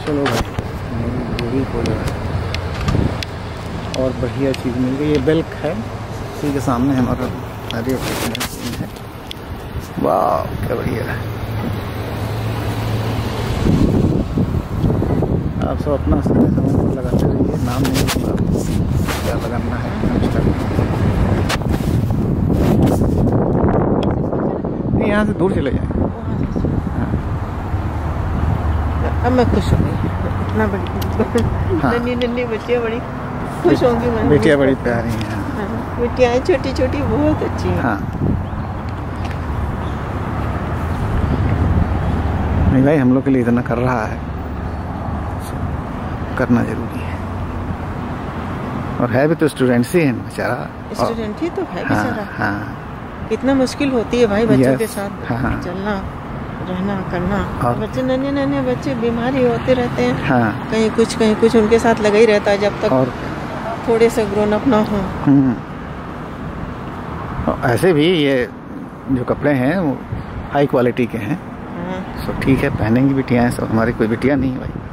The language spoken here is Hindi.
चलो भाई गोभी को जो है और बढ़िया चीज़ मिल गई। ये बेल्क है, इसी के सामने हमारा हरी है। वाह क्या बढ़िया है। आप सब अपना समय लगाते रहिए, नाम नहीं होगा क्या लगाना है। नहीं यहाँ से दूर चले जाएँ। अब मैं खुश हो गई, इतना बड़ी नन्ही नन्ही बच्चियाँ बड़ी खुश होंगी। मैं बेटियाँ बड़ी प्यारी हैं। हाँ, बेटियाँ छोटी छोटी बहुत अच्छी हैं। हाँ नहीं भाई, हम लोग के लिए इतना कर रहा है, करना जरूरी है। और है भी तो स्टूडेंट्स ही है बेचारा, स्टूडेंट ही तो है बेचारा। हाँ कितना मुश्किल होती है भाई बच्चों के साथ चलना रहना करना। बच्चे नन्हे नन्हे बच्चे बीमारी होते रहते हैं। हाँ कहीं कुछ उनके साथ लगा ही रहता है जब तक और थोड़े से ग्रोन अप ना हो। ऐसे भी ये जो कपड़े हैं वो हाई क्वालिटी के हैं। हाँ। सो ठीक है, पहनेंगी बिटियाँ, सब हमारी कोई बिटिया नहीं है भाई।